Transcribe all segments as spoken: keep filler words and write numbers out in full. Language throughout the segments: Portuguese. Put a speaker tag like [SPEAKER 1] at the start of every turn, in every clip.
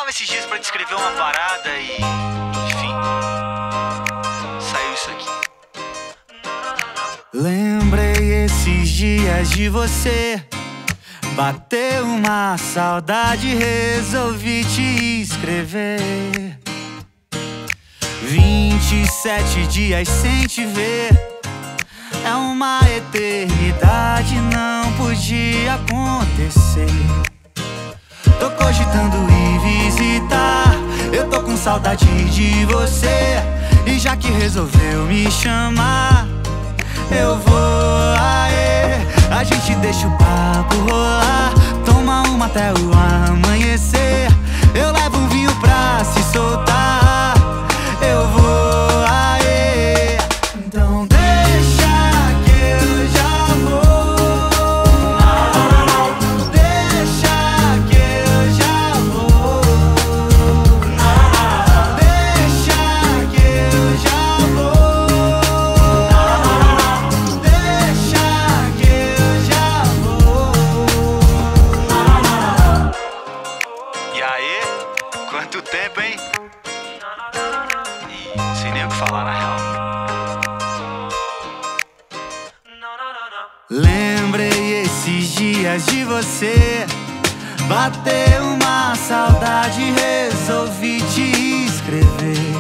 [SPEAKER 1] esses dias pra descrever uma parada e... enfim... saiu isso aqui.
[SPEAKER 2] Lembrei esses dias de você. Bateu uma saudade, resolvi te escrever. Vinte e sete dias sem te ver, é uma eternidade, não podia acontecer. Tô cogitando ir visitar, eu tô com saudade de você. E já que resolveu me chamar, eu vou, aê. A gente deixa o papo rolar, toma uma até o amanhecer. Eu levo um vinho pra se soltar, eu vou, aê. Então deixa que eu já vou, deixa que eu já vou, deixa que eu já vou, deixa que eu já vou.
[SPEAKER 1] E aí? Quanto tempo, hein? E não sei nem o que falar, na real.
[SPEAKER 2] Lembrei esses dias de você. Bateu uma saudade, resolvi te escrever.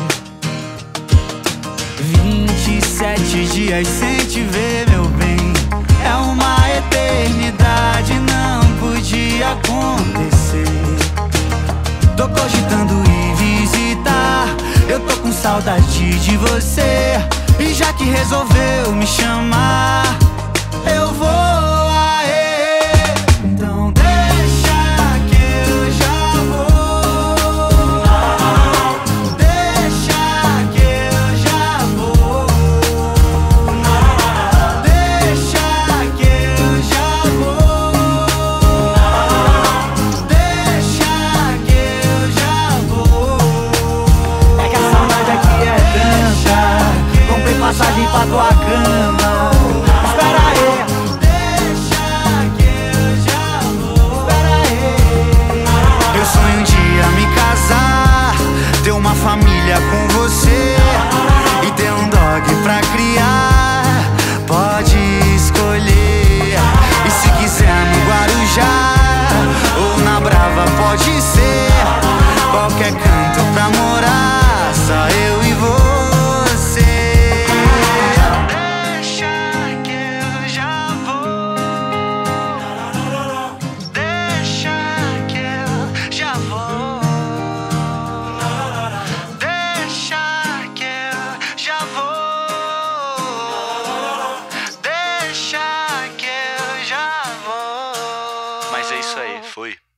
[SPEAKER 2] Vinte e sete dias sem te ver, meu bem, é uma eternidade, não podia acontecer. Tô cogitando ir visitar, eu tô com saudade de você. E já que resolveu me chamar, eu vou, aê. Então deixa que eu já vou, deixa que eu já vou, deixa que eu já vou, deixa que eu já vou. É que a saudade aqui é tanta, comprei passagem pra tua cama. Espera aí, deixa que eu já vou. Espera aí. Eu sonho um dia me casar, ter uma família com você e ter um dog pra criar. Pode escolher, e se quiser no Guarujá ou na Brava, pode ser qualquer canto pra morar, só eu e você.
[SPEAKER 1] Mas é isso aí, foi.